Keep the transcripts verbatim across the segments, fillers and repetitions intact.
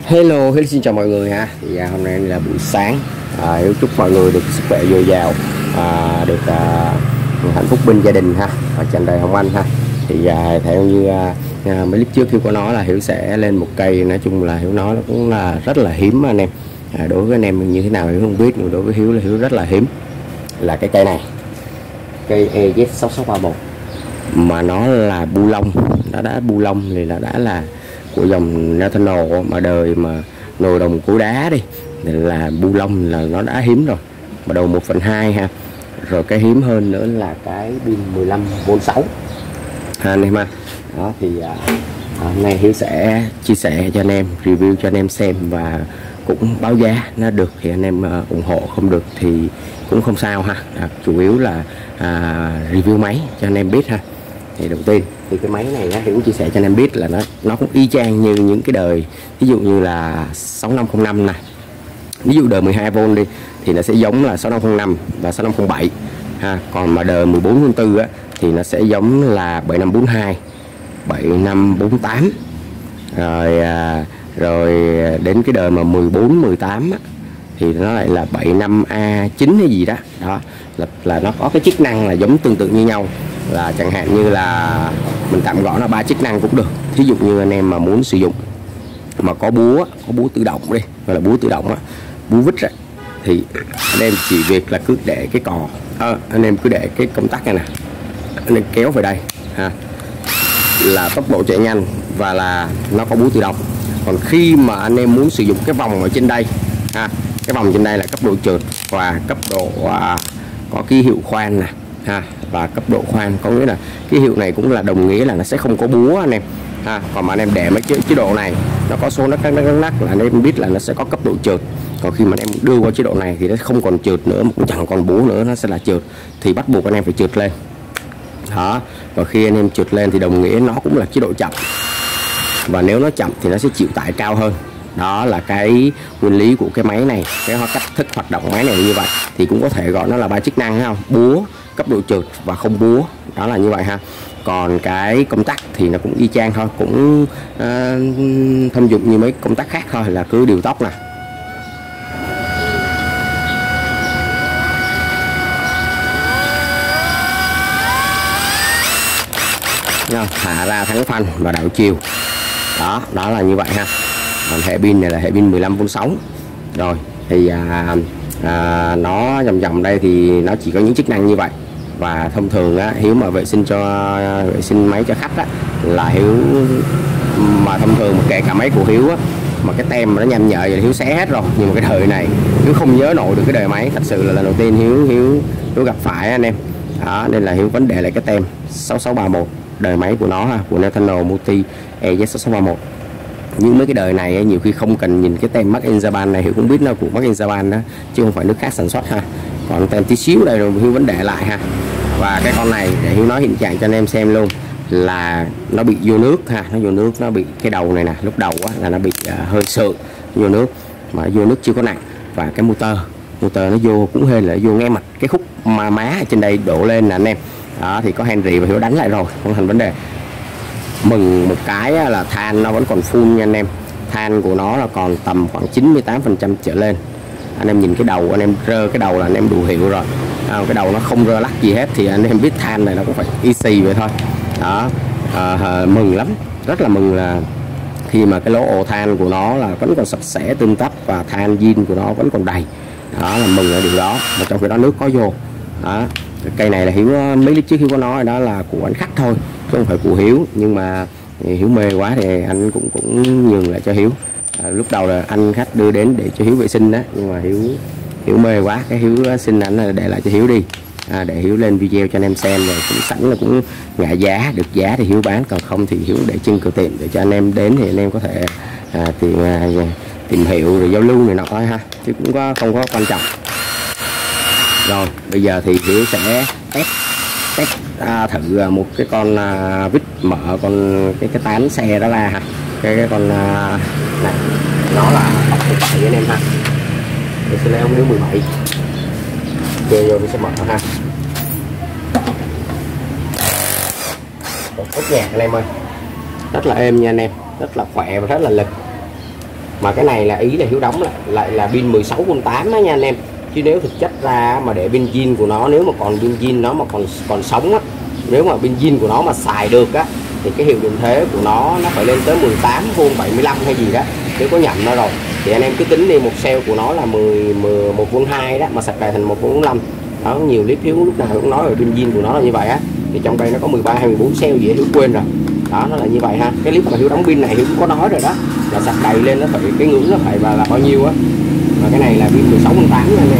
Hello, hello, xin chào mọi người ha. Thì à, hôm nay là buổi sáng. À, Hiếu chúc mọi người được sức khỏe dồi dào, à, được à, hạnh phúc bên gia đình ha, và tràn đầy hồng anh ha. Thì à, theo như à, à, mấy clip trước Hiếu có nói là Hiếu sẽ lên một cây, nói chung là Hiếu nói nó cũng là rất là hiếm anh em. À, đối với anh em như thế nào Hiếu không biết, nhưng đối với Hiếu là Hiếu rất là hiếm, là cái cây này, cây E Z sáu sáu ba một, mà nó là bu lông, nó đã bu lông thì là đã là của dòng Nathaniel, mà đời mà nồi đồng cối đá đi là bu lông là nó đã hiếm rồi, mà đầu một phần hai ha. Rồi cái hiếm hơn nữa là cái pin mười lăm vôn sáu ha anh em ha. Đó thì à, hôm nay Hiếu sẽ chia sẻ cho anh em, review cho anh em xem, và cũng báo giá nó được thì anh em uh, ủng hộ, không được thì cũng không sao ha. À, chủ yếu là à, review máy cho anh em biết ha. Thì đầu tiên thì cái máy này á, Hiếu chia sẻ cho anh em biết là nó nó cũng y chang như những cái đời, ví dụ như là sáu năm không năm này, ví dụ đời mười hai vôn đi thì nó sẽ giống là sáu năm không năm và sáu năm không bảy ha. Còn mà đời mười bốn vôn tư á thì nó sẽ giống là bảy năm bốn hai, bảy năm bốn tám, rồi à, rồi đến cái đời mà mười bốn mười tám á, thì nó lại là bảy năm A chín hay gì đó. Đó là, là nó có cái chức năng là giống tương tự như nhau, là chẳng hạn như là mình tạm gọi là ba chức năng cũng được. Ví dụ như anh em mà muốn sử dụng mà có búa, có búa tự động đi, gọi là búa tự động á, búa vít ra, thì anh em chỉ việc là cứ để cái cò, à, anh em cứ để cái công tắc này nè, anh em kéo về đây ha, là tốc độ chạy nhanh và là nó có búa tự động. Còn khi mà anh em muốn sử dụng cái vòng ở trên đây ha, cái vòng trên đây là cấp độ trượt và cấp độ à, có ký hiệu khoan nè ha, và cấp độ khoan có nghĩa là cái hiệu này cũng là đồng nghĩa là nó sẽ không có búa anh em ha. Còn mà anh em để mấy chế, chế độ này nó có số nấc nấc nấc nấc là anh em biết là nó sẽ có cấp độ trượt. Còn khi mà anh em đưa qua chế độ này thì nó không còn trượt nữa, mà cũng chẳng còn búa nữa, nó sẽ là trượt, thì bắt buộc anh em phải trượt lên đó. Và khi anh em trượt lên thì đồng nghĩa nó cũng là chế độ chậm, và nếu nó chậm thì nó sẽ chịu tải cao hơn. Đó là cái nguyên lý của cái máy này, cái cách thức hoạt động máy này như vậy. Thì cũng có thể gọi nó là ba chức năng không, búa, cấp độ trượt và không búa, đó là như vậy ha. Còn cái công tắc thì nó cũng y chang thôi, cũng uh, thông dụng như mấy công tắc khác thôi, là cứ điều tốc nè, thả ra thắng phanh và đảo chiều. Đó, đó là như vậy ha. Còn hệ pin này là hệ pin mười lăm vôn sáu. Rồi thì à, à, nó vòng vòng đây thì nó chỉ có những chức năng như vậy. Và thông thường á, Hiếu mà vệ sinh cho vệ sinh máy cho khách á, là Hiếu mà thông thường mà kể cả máy của Hiếu á, mà cái tem mà nó nham nhở thì Hiếu xé hết rồi. Nhưng mà cái đời này Hiếu không nhớ nổi được cái đời máy, thật sự là lần đầu tiên Hiếu Hiếu Hiếu gặp phải anh em. Đó, nên là Hiếu vẫn để lại cái tem sáu sáu ba một đời máy của nó ha, của Nathaniel Multi E Z sáu sáu ba một. Nhưng mấy cái đời này ấy, nhiều khi không cần nhìn cái tem Made in Japan này, Hiếu cũng biết nó của Made in Japan đó, chứ không phải nước khác sản xuất ha. Còn tem tí xíu đây rồi Hiếu vẫn để lại ha. Và cái con này để Hiếu nói hiện trạng cho anh em xem luôn, là nó bị vô nước ha, nó vô nước, nó bị cái đầu này nè, lúc đầu á, là nó bị uh, hơi sượng vô nước, mà vô nước chưa có nặng. Và cái motor motor nó vô cũng hơi là vô ngay mặt cái khúc mà má ở trên đây đổ lên nè anh em. Đó thì có Henry và Hiếu đánh lại rồi, không thành vấn đề. Mừng một cái là than nó vẫn còn full nha anh em, than của nó là còn tầm khoảng chín mươi tám phần trăm trở lên. Anh em nhìn cái đầu, anh em rơ cái đầu là anh em đủ hiểu rồi. À, cái đầu nó không rơ lắc gì hết thì anh em biết than này nó cũng phải easy vậy thôi. Đó, à, mừng lắm, rất là mừng là khi mà cái lỗ ổ than của nó là vẫn còn sạch sẽ tươm tất, và than zin của nó vẫn còn đầy. Đó là mừng ở điều đó, mà trong khi đó nước có vô. Đó, cây này là Hiếu mấy lúc trước Hiếu có nói đó là của anh khách thôi, chứ không phải của Hiếu. Nhưng mà Hiếu mê quá thì anh cũng cũng nhường lại cho Hiếu. À, lúc đầu là anh khách đưa đến để cho Hiếu vệ sinh đó, nhưng mà Hiếu Hiếu mê quá, cái Hiếu xin anh để lại cho Hiếu đi, à, để Hiếu lên video cho anh em xem. Rồi cũng sẵn là cũng ngại giá, được giá thì Hiếu bán, còn không thì Hiếu để trưng cửa tiệm để cho anh em đến thì anh em có thể à, tìm à, tìm hiểu rồi giao lưu này nọ thôi ha, chứ cũng có không có quan trọng. Rồi bây giờ thì Hiếu sẽ test test à, thử một cái con à, vít mở con cái cái tán xe đó ra ha. Cái, cái con à, này nó là mười bảy anh em ha. Mình sẽ lấy ống điếu mười bảy chơi vô, mình sẽ mở ha. Tốt nhạc anh em ơi, rất là êm nha anh em, rất là khỏe và rất là lực. Mà cái này là ý là Hiếu đóng lại lại là pin mười sáu vôn tám đó nha anh em. Chứ nếu thực chất ra mà để pin zin của nó, nếu mà còn pin zin nó mà còn còn sống á, nếu mà pin zin của nó mà xài được á, thì cái hiệu điện thế của nó nó phải lên tới mười tám vôn bảy mươi lăm hay gì đó, nếu có nhầm nó rồi. Thì anh em cứ tính đi, một cell của nó là mười, mười một vôn hai đó, mà sạc đầy thành một vôn năm đó. Nhiều clip Hiếu lúc nào cũng nói rồi, pin zin của nó là như vậy á. Thì trong đây nó có mười ba hay mười bốn cell gì Hiếu quên rồi đó, nó là như vậy ha. Cái clip mà Hiếu đóng pin này Hiếu cũng có nói rồi đó, là sạc đầy lên nó phải cái ngưỡng nó phải là, là bao nhiêu á. Và cái này là pin mười sáu vôn tám nha anh em.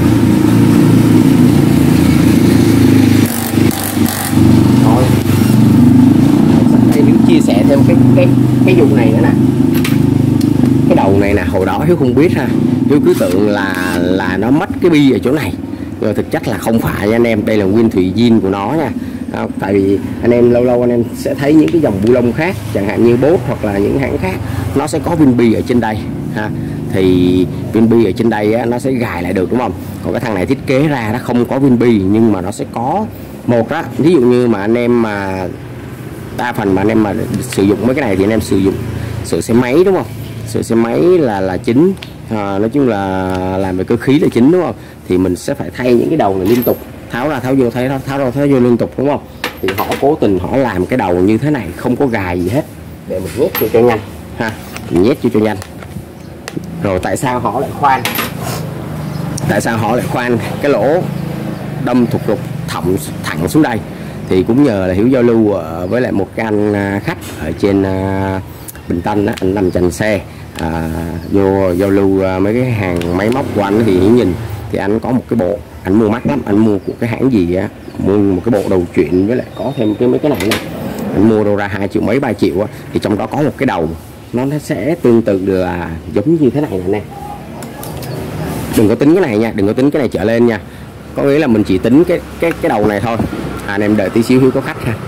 Rồi đây Hiếu chia sẻ thêm cái cái cái vụ này nữa nè. Cái đầu này nè, hồi đó Hiếu không biết ha, Hiếu cứ tưởng là là nó mất cái bi ở chỗ này, rồi thực chất là không phải nha anh em. Đây là nguyên thủy zin của nó nha. À, tại vì anh em lâu lâu anh em sẽ thấy những cái dòng bu lông khác, chẳng hạn như Boss hoặc là những hãng khác, nó sẽ có pin bi ở trên đây ha. Thì pin bi ở trên đây á, nó sẽ gài lại được đúng không? Còn cái thằng này thiết kế ra nó không có pin bi, nhưng mà nó sẽ có một đó. Ví dụ như mà anh em mà đa phần mà anh em mà sử dụng mấy cái này thì anh em sử dụng sửa xe máy đúng không? Sửa xe máy là là chính, à, nói chung là làm về cơ khí là chính đúng không? Thì mình sẽ phải thay những cái đầu này liên tục, tháo ra tháo vô, thay tháo, tháo ra tháo vô liên tục đúng không? Thì họ cố tình họ làm cái đầu như thế này, không có gài gì hết, để mình nhét cho cho nhanh ha, mình nhét cho cho nhanh. Rồi tại sao họ lại khoan? Tại sao họ lại khoan cái lỗ đâm thục lục thẳng thẳng xuống đây? Thì cũng nhờ là Hiếu giao lưu với lại một cái anh khách ở trên Bình Tân đó, anh làm chành xe, à, vô giao lưu mấy cái hàng máy móc của anh thì Hiếu nhìn thì anh có một cái bộ, anh mua mắc lắm, anh mua của cái hãng gì á, mua một cái bộ đầu chuyển với lại có thêm cái mấy cái này này, anh mua đâu ra hai triệu mấy ba triệu á. Thì trong đó có một cái đầu nó sẽ tương tự là giống như thế này nè. Đừng có tính cái này nha, đừng có tính cái này trở lên nha, có nghĩa là mình chỉ tính cái cái cái đầu này thôi. À, anh em đợi tí xíu Hiếu có khách ha.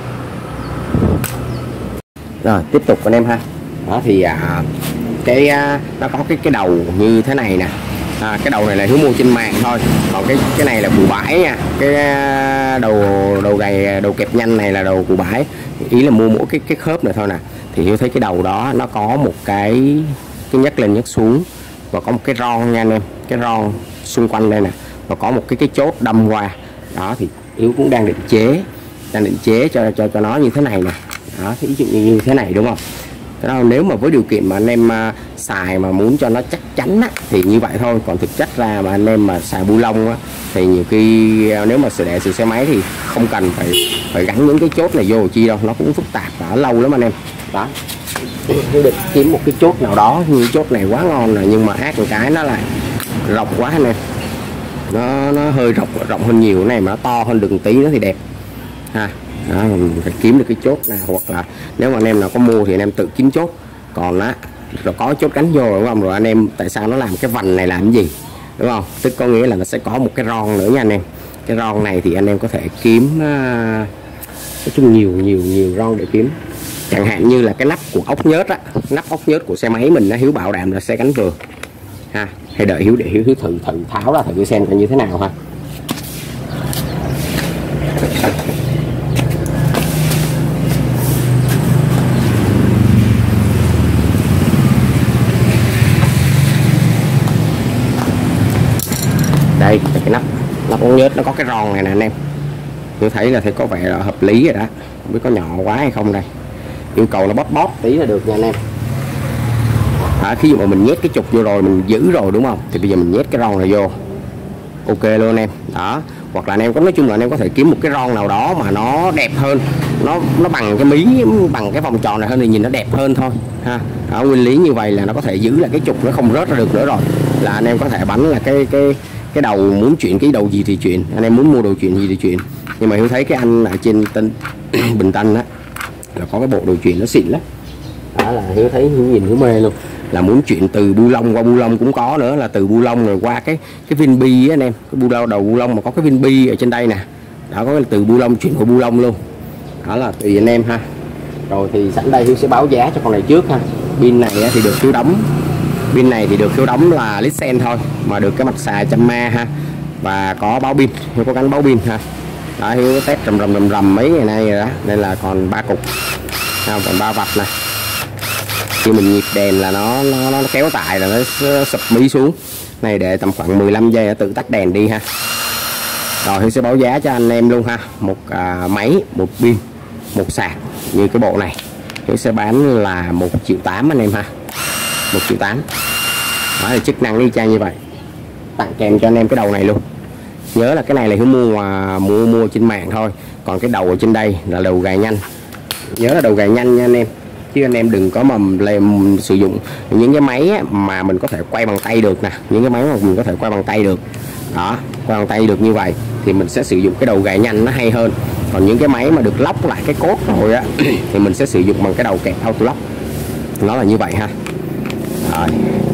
Rồi tiếp tục anh em ha. Đó thì à, cái à, nó có cái cái đầu như thế này nè. À, cái đầu này là Hiếu mua trên mạng thôi, còn cái cái này là củ bãi nha. Cái đầu đầu gầy đầu kẹp nhanh này là đầu củ bãi, ý là mua mỗi cái cái khớp này thôi nè. Thì Hiếu thấy cái đầu đó nó có một cái cái nhấc lên nhấc xuống, và có một cái ron nha anh em, cái ron xung quanh đây nè, và có một cái cái chốt đâm qua đó. Thì Hiếu cũng đang định chế đang định chế cho cho cho nó như thế này nè. Đó, thì ví dụ như, như thế này đúng không? Đó, nếu mà với điều kiện mà anh em uh, xài mà muốn cho nó chắc chắn á, thì như vậy thôi. Còn thực chất ra mà anh em mà xài bu lông á, thì nhiều khi uh, nếu mà sửa đẻ sửa xe máy thì không cần phải phải gắn những cái chốt này vô chi đâu, nó cũng phức tạp và lâu lắm anh em. Đó, Hiếu định kiếm một cái chốt nào đó, như chốt này quá ngon rồi, nhưng mà ác một cái nó lại rộng quá anh em, nó nó hơi rộng rộng hơn nhiều. Cái này mà nó to hơn được một tí nữa thì đẹp ha. Đó, mình phải kiếm được cái chốt nào, hoặc là nếu mà anh em nào có mua thì anh em tự kiếm chốt. Còn á, rồi có chốt gắn vô đúng không? Rồi anh em tại sao nó làm cái vành này làm cái gì đúng không? Tức có nghĩa là nó sẽ có một cái ron nữa nha anh em. Cái ron này thì anh em có thể kiếm uh, nói chung nhiều nhiều nhiều ron để kiếm. Chẳng hạn như là cái nắp của ốc nhớt á, nắp ốc nhớt của xe máy mình nó Hiếu bảo đảm là sẽ gắn vừa ha. Hay đợi Hiếu để Hiếu thử thử tháo ra thử xem là như thế nào ha. Đây cái nắp nắp ống nhớt nó có cái ron này nè anh em. Tôi thấy là thấy có vẻ là hợp lý rồi đó, không biết có nhỏ quá hay không đây. Yêu cầu là bóp bóp tí là được nha anh em. À, khi dụ mà mình nhét cái trục vô rồi, mình giữ rồi đúng không, thì bây giờ mình nhét cái ron này vô, ok luôn anh em. Đó, hoặc là anh em có nói chung là anh em có thể kiếm một cái ron nào đó mà nó đẹp hơn, nó nó bằng cái mí, bằng cái vòng tròn này hơn thì nhìn nó đẹp hơn thôi ha. Đó, nguyên lý như vậy là nó có thể giữ lại cái trục, nó không rớt ra được nữa rồi. Là anh em có thể bắn là cái cái cái đầu muốn chuyển cái đầu gì thì chuyển, anh em muốn mua đồ chuyển gì thì chuyển. Nhưng mà Hiếu thấy cái anh ở trên Tân Bình Tân á là có cái bộ đồ chuyển nó xịn lắm. Đó là Hiếu thấy Hiếu nhìn Hiếu mê luôn. Là muốn chuyển từ bu lông qua bu lông cũng có nữa, là từ bu lông rồi qua cái cái viên bi á anh em, cái bu lông đầu bu lông mà có cái viên bi ở trên đây nè. Đó, có cái từ bu lông chuyển qua bu lông luôn. Đó là tùy anh em ha. Rồi thì sẵn đây Hiếu sẽ báo giá cho con này trước ha. Pin này thì được Hiếu đóng, pin này thì được Hiếu đóng là lít sen thôi, mà được cái mặt xà trăm ma ha, và có báo pin, Hiếu có gắn báo pin ha. Đó, Hiếu test rầm rầm rầm rầm mấy ngày nay rồi đó, nên là còn ba cục ha, còn ba vạch nè. khi mình nhịp đèn là nó nó, nó kéo tại là nó sụp mí xuống. Này để tầm khoảng mười lăm giây tự tắt đèn đi ha. Rồi Hiếu sẽ báo giá cho anh em luôn ha. Một à, máy, một pin, một sạc như cái bộ này Hiếu sẽ bán là một triệu tám anh em ha. Một triệu tám. Đó là chức năng y chang như vậy. Tặng kèm cho anh em cái đầu này luôn. Nhớ là cái này là Hiếu mua mà mua mua trên mạng thôi. Còn cái đầu ở trên đây là đầu gài nhanh. Nhớ là đầu gài nhanh nha anh em. Chứ anh em đừng có mà làm sử dụng những cái máy mà mình có thể quay bằng tay được nè. Những cái máy mà mình có thể quay bằng tay được. Đó, quay bằng tay được như vậy thì mình sẽ sử dụng cái đầu gài nhanh nó hay hơn. Còn những cái máy mà được lóc lại cái cốt rồi á thì mình sẽ sử dụng bằng cái đầu kẹp auto lock. Nó là như vậy ha. Rồi.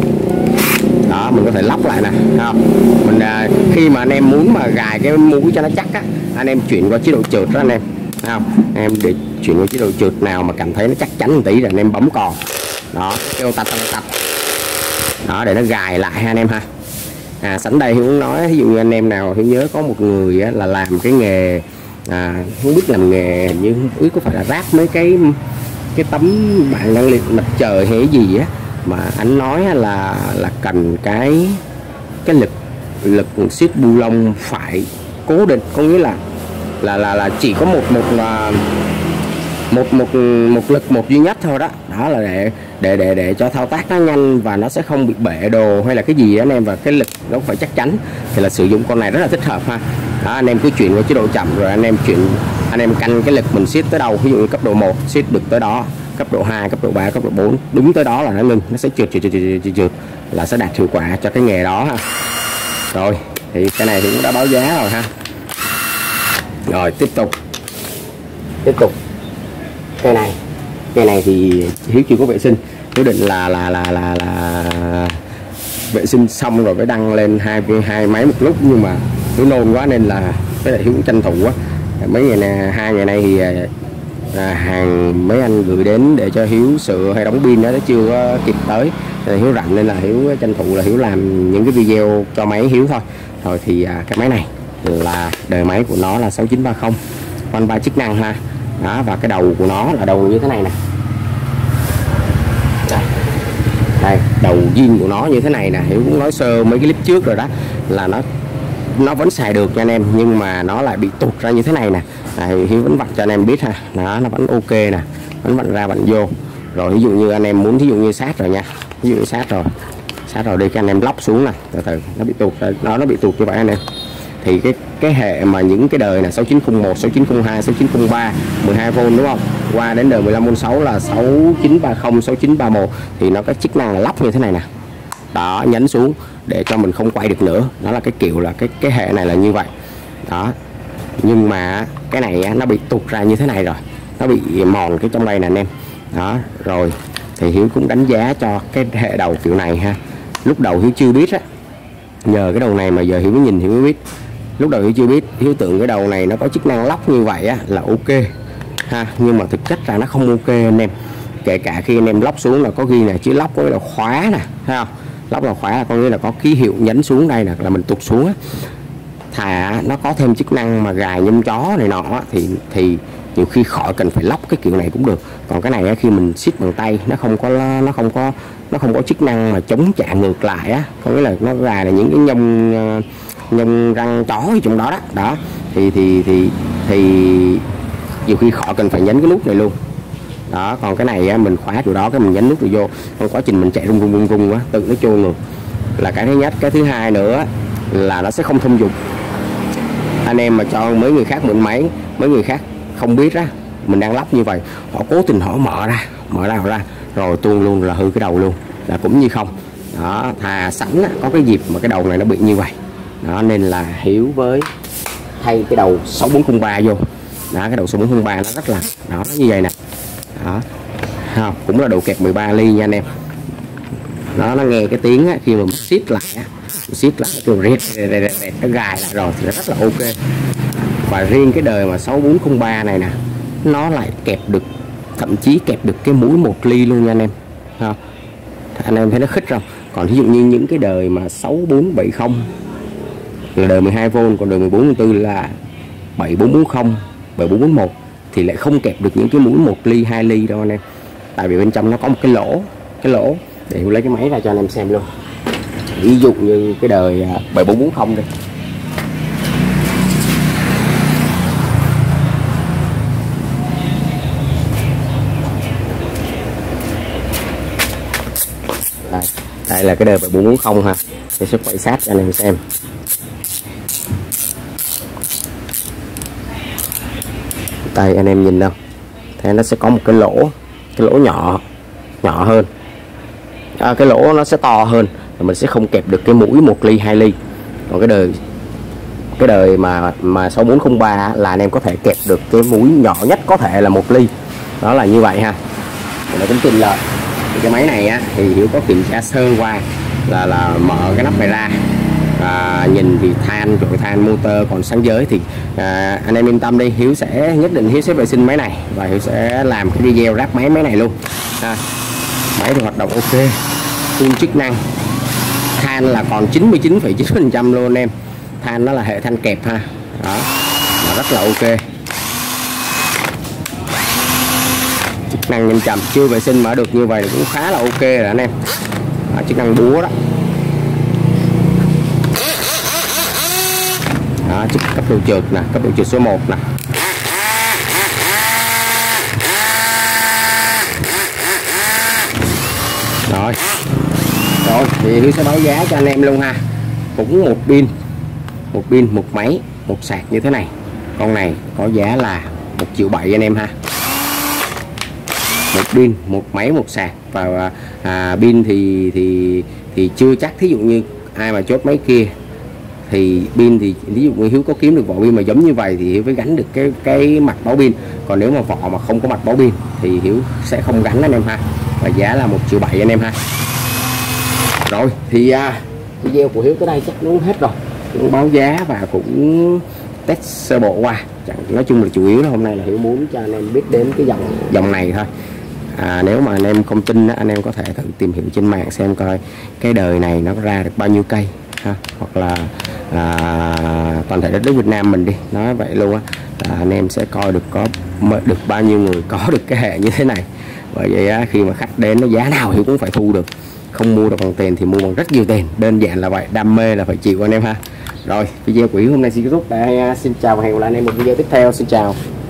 Đó, mình có thể lóc lại nè, không? Mình à, khi mà anh em muốn mà gài cái mũi cho nó chắc á, anh em chuyển qua chế độ trượt đó anh em, không? Em để chuyển qua chế độ trượt nào mà cảm thấy nó chắc chắn một tí rồi anh em bấm cò. Đó, kêu tạch tạch tạch. Đó để nó gài lại ha anh em ha. À, sẵn đây Hiếu nói ví dụ như anh em nào Hiếu nhớ có một người á, là làm cái nghề à, không biết làm nghề như không biết có phải là ráp mấy cái cái tấm bảng năng lượng mặt trời hay gì á, mà anh nói là là cần cái cái lực lực siết bu lông phải cố định, có nghĩa là là là là chỉ có một một là một một một lực một duy nhất thôi đó. Đó là để để để để cho thao tác nó nhanh và nó sẽ không bị bể đồ hay là cái gì đó anh em, và cái lực nó phải chắc chắn thì là sử dụng con này rất là thích hợp ha. Đó, anh em cứ chuyển vào chế độ chậm rồi anh em chuyển anh em canh cái lực mình siết tới đâu, ví dụ như cấp độ một siết được tới đó, cấp độ hai, cấp độ ba, cấp độ bốn đúng tới đó là nó ngừng, nó sẽ trượt trượt trượt trượt, trượt là sẽ đạt hiệu quả cho cái nghề đó ha. Rồi thì cái này thì cũng đã báo giá rồi ha. Rồi tiếp tục tiếp tục cái này cái này thì Hiếu chưa có vệ sinh, quyết định là là là là là vệ sinh xong rồi mới đăng lên hai hai máy một lúc, nhưng mà Hiếu nôn quá nên là cái này Hiếu cũng tranh thủ quá. Mấy ngày này, hai ngày nay thì à, hàng mấy anh gửi đến để cho Hiếu sửa hay đóng pin đó nó chưa có kịp tới, thì Hiếu rảnh nên là Hiếu tranh thủ là Hiếu làm những cái video cho máy Hiếu thôi. Rồi thì à, cái máy này là đời máy của nó là sáu chín ba không, con ba chức năng ha. Đó, và cái đầu của nó là đầu như thế này nè. Đây, đây đầu zin của nó như thế này nè. Hiếu cũng nói sơ mấy cái clip trước rồi đó, là nó nó vẫn xài được cho anh em, nhưng mà nó lại bị tụt ra như thế này nè. À, Hiếu vẫn vặn cho anh em biết ha. Đó, nó vẫn ok nè, vẫn vặn ra vặn vô. Rồi ví dụ như anh em muốn ví dụ như sát rồi nha, ví dụ như sát rồi sát rồi đi cái anh em lóc xuống nè, từ từ nó bị tụt, nó nó bị tụt như vậy anh em. Thì cái cái hệ mà những cái đời là sáu chín không một, sáu chín không hai, sáu chín không ba, mười hai vôn đúng không, qua đến đời mười lăm vôn sáu là sáu chín ba không, sáu chín ba một thì nó có chức năng là lóc như thế này nè. Đó, nhấn xuống để cho mình không quay được nữa. Đó là cái kiểu là cái cái hệ này là như vậy đó. Nhưng mà cái này nó bị tụt ra như thế này rồi, nó bị mòn cái trong đây nè anh em. Đó, rồi thì Hiếu cũng đánh giá cho cái hệ đầu kiểu này ha. Lúc đầu Hiếu chưa biết á, nhờ cái đầu này mà giờ Hiếu mới nhìn Hiếu mới biết. Lúc đầu Hiếu chưa biết, Hiếu tưởng cái đầu này nó có chức năng lóc như vậy á là ok ha, nhưng mà thực chất ra nó không ok anh em. Kể cả khi anh em lóc xuống là có ghi là chữ lóc có nghĩa là khóa nè, thấy không? Lóc là khóa là có nghĩa là có ký hiệu nhấn xuống đây nè là mình tụt xuống á. Thà nó có thêm chức năng mà gài nhâm chó này nọ thì thì nhiều khi khỏi cần phải lóc cái kiểu này cũng được. Còn cái này á, khi mình siết bằng tay nó không có nó không có nó không có chức năng mà chống chạm ngược lại á, có nghĩa là nó gài là những cái nhông nhông răng chó ở trong đó đó. Đó thì thì thì thì nhiều khi khỏi cần phải nhấn cái nút này luôn. Đó, còn cái này á, mình khóa chỗ đó cái mình nhấn nút rồi vô, trong quá trình mình chạy rung rung rung rung á, tự nó trôi rồi. Là cái thứ nhất. Cái thứ hai nữa là nó sẽ không thông dụng. Anh em mà cho mấy người khác mượn máy, mấy người khác không biết á, mình đang lắp như vậy, họ cố tình họ mở ra mở ra ra rồi tuôn luôn là hư cái đầu luôn, là cũng như không. Đó, thà sẵn á, có cái dịp mà cái đầu này nó bị như vậy. Đó nên là Hiếu với thay cái đầu sáu bốn không ba vô. Đó, cái đầu sáu bốn không ba nó rất là đó, nó như vậy nè. Đó, không, cũng là đầu kẹp mười ba ly nha anh em. Đó, nó nghe cái tiếng á, khi mà mình siết lại á, siết lại cái riết nó gài lại rồi thì nó rất là ok. Và riêng cái đời mà sáu bốn không ba này nè, nó lại kẹp được, thậm chí kẹp được cái mũi một ly luôn nha anh em. Không? Anh em thấy nó khích không? Còn ví dụ như những cái đời mà sáu bốn bảy không là đời mười hai vôn, còn đời mười bốn tư là bảy bốn bốn không, bảy bốn bốn một thì lại không kẹp được những cái mũi một ly, hai ly đâu anh em. Tại vì bên trong nó có một cái lỗ, cái lỗ để Hiếu lấy cái máy ra cho anh em xem luôn. Ví dụ như cái đời bảy bốn bốn không đi. Đây, đây là cái đời bảy bốn bốn không ha. Tôi sẽ quay sát cho anh em xem. Đây anh em nhìn đâu, thế nó sẽ có một cái lỗ, cái lỗ nhỏ nhỏ hơn, à, cái lỗ nó sẽ to hơn, rồi mình sẽ không kẹp được cái mũi một ly hai ly. Còn cái đời cái đời mà mà sáu bốn không ba là anh em có thể kẹp được cái mũi nhỏ nhất có thể là một ly, đó là như vậy ha. Để tính tiền lợi thì cái máy này á thì Hiếu có kiểm tra sơ qua là là mở cái nắp này ra. À, nhìn thì than rồi than motor còn sáng giới thì à, anh em yên tâm đi, Hiếu sẽ nhất định Hiếu sẽ vệ sinh máy này và Hiếu sẽ làm cái video ráp máy máy này luôn. À, máy thì hoạt động ok, full chức năng, than là còn chín mươi chín phẩy chín phần trăm luôn anh em, than nó là hệ than kẹp ha, đó là rất là ok, chức năng nhanh chậm, chưa vệ sinh mà được như vậy cũng khá là ok rồi anh em. À, chức năng búa đó. Đó, chức cấp độ trượt nè, cấp độ trượt số một nè. Rồi. Rồi thì Hiếu sẽ báo giá cho anh em luôn ha. Cũng một pin, một pin, một máy, một sạc như thế này. Con này có giá là một triệu bảy anh em ha. Một pin, một máy, một sạc và à, pin thì thì thì chưa chắc, thí dụ như ai mà chốt máy kia thì pin thì ví dụ như Hiếu có kiếm được vỏ pin mà giống như vậy thì Hiếu phải gắn được cái cái mặt báo pin. Còn nếu mà vỏ mà không có mặt báo pin thì Hiếu sẽ không gắn anh em ha. Và giá là một triệu bảy anh em ha. Rồi thì à, video của Hiếu tới đây chắc nó hết rồi, cũng báo giá và cũng test sơ bộ qua. Nói chung là chủ yếu là hôm nay là Hiếu muốn cho anh em biết đến cái dòng dòng này thôi. À, nếu mà anh em không tin anh em có thể thử tìm hiểu trên mạng xem coi cái đời này nó ra được bao nhiêu cây ha, hoặc là à, toàn thể đất nước Việt Nam mình đi nói vậy luôn á, là anh em sẽ coi được có được bao nhiêu người có được cái hệ như thế này. Bởi vậy á, khi mà khách đến nó giá nào Hiếu cũng phải thu được, không mua được bằng tiền thì mua bằng rất nhiều tiền, đơn giản là vậy, đam mê là phải chịu anh em ha. Rồi video của Hiếu hôm nay xin kết thúc đây, xin chào và hẹn gặp lại anh em một video tiếp theo, xin chào.